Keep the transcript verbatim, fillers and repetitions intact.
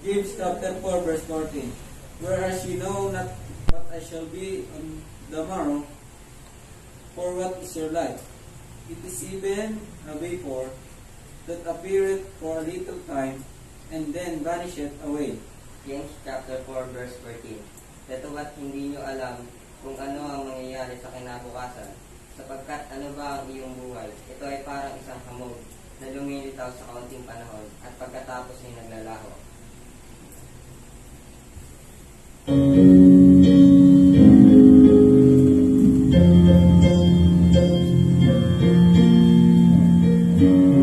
James chapter four verse fourteen. Whereas you know not what I shall be on the morrow, for what is your life? It is even a vapor that appeareth for a little time, and then vanisheth away. James chapter four verse fourteen. Datuwa't hindi nyo alam kung ano ang mangyayari sa kinabukasan, sapagkat ano ba ang iyong buhay? Ito ay parang isang hamog na lumilitaw sa kaunting panahon at pagkatapos ay naglalaho. Thank you.